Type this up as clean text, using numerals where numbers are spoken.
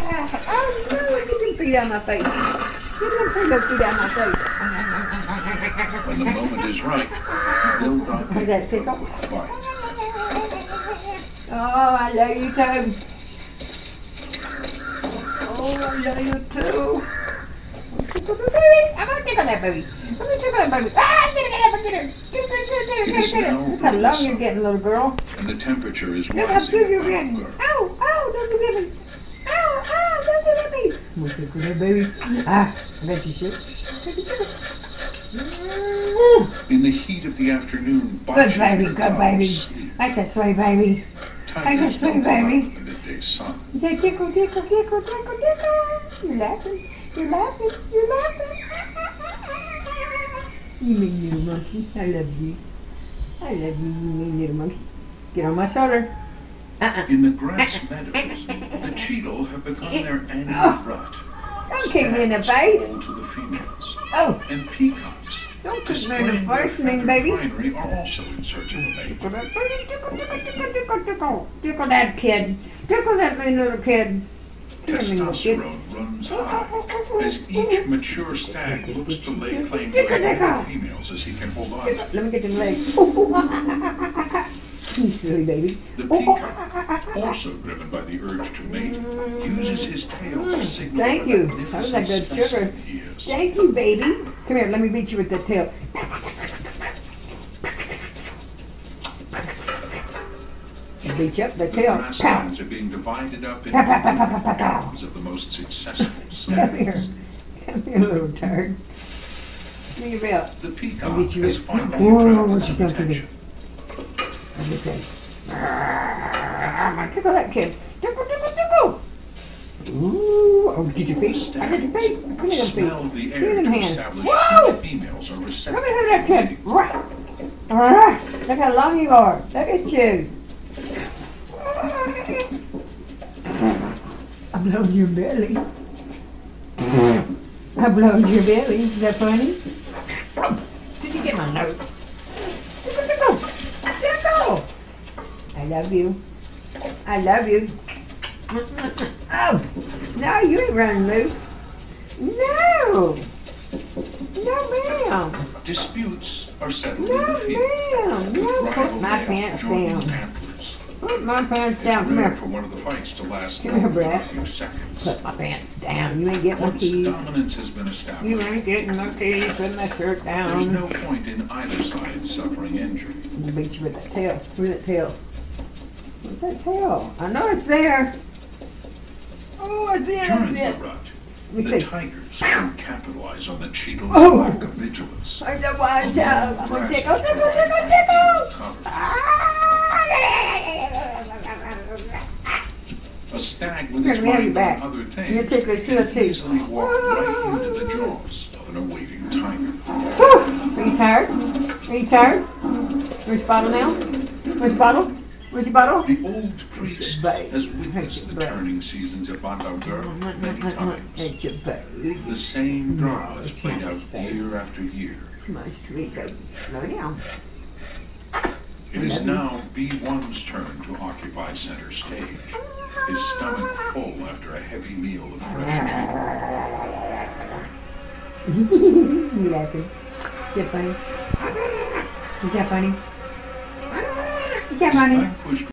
Oh no, get them feet out of my face. Get them feet out of my face. When the moment is right, he will not Is that tickle? bite. Oh, I love you too. Oh, I love you too. I'm gonna tickle that baby. I'm gonna tickle that baby. Ah, get her. Look how long you're getting, little girl. And the temperature is Look how rising. big you're at getting. Bangor. Ow, don't you give me. Ow, don't you let me. I'm gonna tickle that baby. Ah, I bet you should. In the heat of the afternoon, Good baby, good baby. sleep. That's a sweet baby. Tigers That's a sweet don't go out baby. in the midday sun. You say tickle, tickle, tickle, tickle, tickle. You're laughing. You're laughing. You're laughing. You mean little monkey. I love you. I love you, you mean little monkey. Get on my shoulder. In the grass meadows, the cheetle have begun their annual rut. Don't kick me in the face. Stags call to the females, Oh, and peacocks, don't kick me in displaying the their face, mean feathered baby. finery, are also in search of a mate. Tickle that baby. Tickle, tickle, tickle, tickle, tickle. Tickle that kid. Tickle that mean little kid. Come here, mean little kid. Testosterone runs high as each mature stag looks to lay claim to as many females as he can hold on to. Let me get them legs. You silly baby. The peacock, also driven by the urge to mate, uses his tail to signal Thank what a you. That was magnificent like good sugar. specimen he is. Thank you, baby. Come here, let me beat you with that tail. Beat you up with the The tail. Pow. grasslands are being divided up into Pow, pow, pow, pow, pow, pow. bands of the most successful Come here. stags. Come here, little turd. Give your belt. The I'll peacock beat you has with. finally Whoa, attracted what's some yourself to do? attention. Let me say. I'm gonna tickle that kid. Tickle, tickle, tickle. Ooh, oh, get your feet. I get your feet. Come here, them Smell feet. the Give me air them to hands. establish Whoa! which females are Come receptive. here, that kid. Right. Look how long you are. Look at you. I blowed your belly. I blowed your belly. Is that funny? Did you get my nose? Tickle, tickle. Tickle. I love you. I love you. Oh, no, you ain't running loose. No. No, ma'am. Disputes are settled in No, the field. ma'am. with No, rival put my males pants joining down. antlers. Put my pants It's down. Come rare here. for one of the fights to last Come here, longer than a Brett. few seconds. Put my pants down. You ain't getting my Once keys. dominance has been You established, ain't getting my keys. Put my shirt there's down. no point in either side suffering injury. I'll beat you with that tail. With that tail. With that tail. I know it's there. Oh, it's in. During It's the in. rut, Let me the see. tigers can capitalize on the cheetah's Oh. lack of vigilance. I don't watch out. I'm gonna tickle, tickle, Grass tickle, provides tickle. cover. Ah! A stag with Here, its let me have you mind back. on other You're things ticklish can here, too. easily walk right into the jaws of an awaiting tiger. Whew. Are you tired? Are you tired? Where's your bottle now? Where's your bottle? Where's your bottle? The old priest Babe. has witnessed the Babe. turning seasons at Bangor many times. It's your baby. The same drama is played out year after year. It's my sweet baby. Slow down. It is now B1's turn to occupy center stage, his stomach full after a heavy meal of fresh meat. You laughing? Is that funny? Is that funny? Is that funny? Vanquished